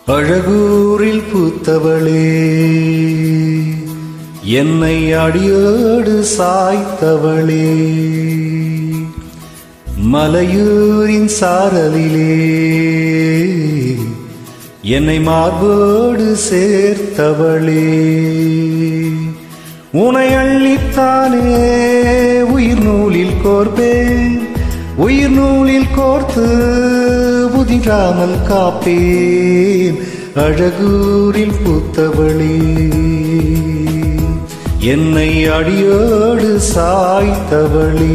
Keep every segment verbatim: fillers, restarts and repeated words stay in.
அழகூரில் பூத்தவளே, என்னை அடியோடு சாய்த்தவளே, மலையூரின் சாரலிலே என்னை மார்போடு சேர்த்தவளே, உனை அள்ளித்தானே உயிர் நூலில் கோர்ப்பேன், உயிர் நூலில் கோர்த்து புதிராமல் காப்பேன். அழகூரில் பூத்தவளே, என்னை அடியோடு சாய்த்தவளே.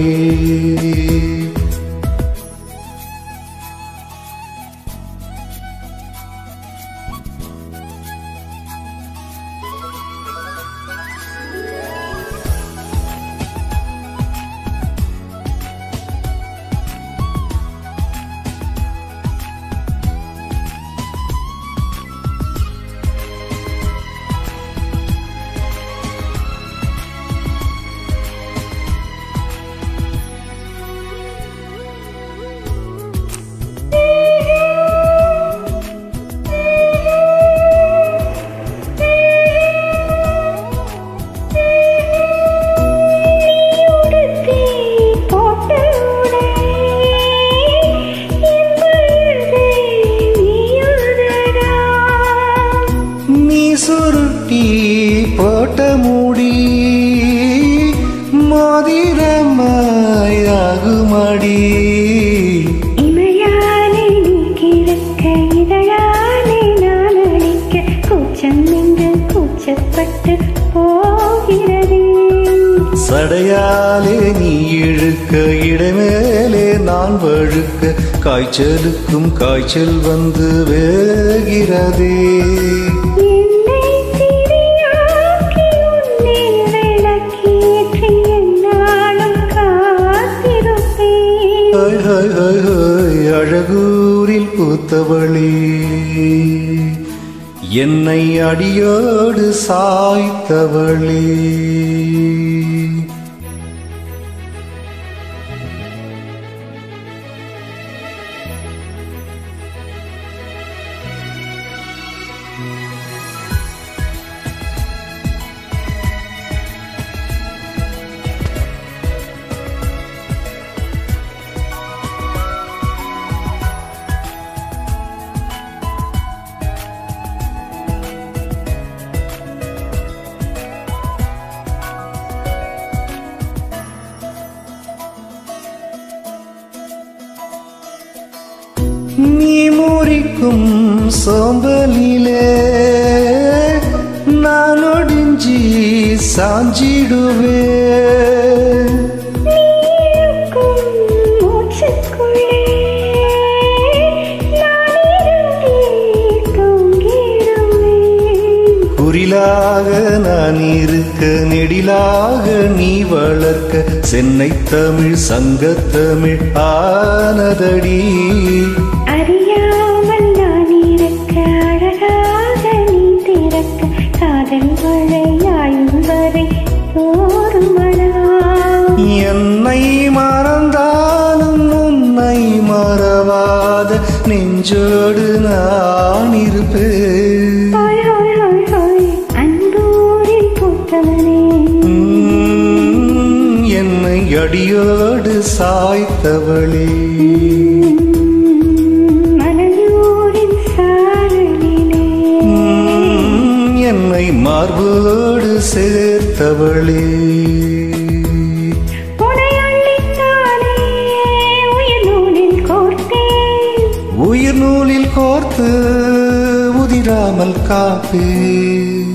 சுருட்டி போட்ட மூடி மோதிரமாயாகுமடி, இமையாலே நீ கிழக்க இதழாலே நான் அடிக்க கூச்சம் என்று கூச்சப்பட்டு போகிறது. சடையாலே நீ இழுக்க இடைமேலே நான் வழுக்க காய்ச்சலுக்கும் காய்ச்சல் வந்து வேகிறதே. அழகூரில் பூத்தவளே, என்னை அடியோடு சாய்த்தவளே. நீ முறிக்கும் சோம்பலிலே நான் ஒடிஞ்சி சாஞ்சிடுவேன், குறிலாக நான் இருக்க நெடிலாக நீ வளர்க்க சென்னை தமிழ் சங்கத்தமிழ் ஆனதடி. அறியாமல் நான் இருக்க அழகாக நீ திறக்க காதல் மழையாயும் வரை போர்மடா. என்னை மறந்தாலும் உன்னை மறவாத நெஞ்சோடு நான் இருப்பேன். என்னை அடியோடு சாய்த்தவளே, மலையூரின் சாரலிலே என்னை மார்போடு சேர்த்தவளே. உனை அள்ளித்தானே உயிர் நூலில் கோர்த்தேன், உயிர் நூலில் கோர்த்து உதிராமல் காப்பேன்.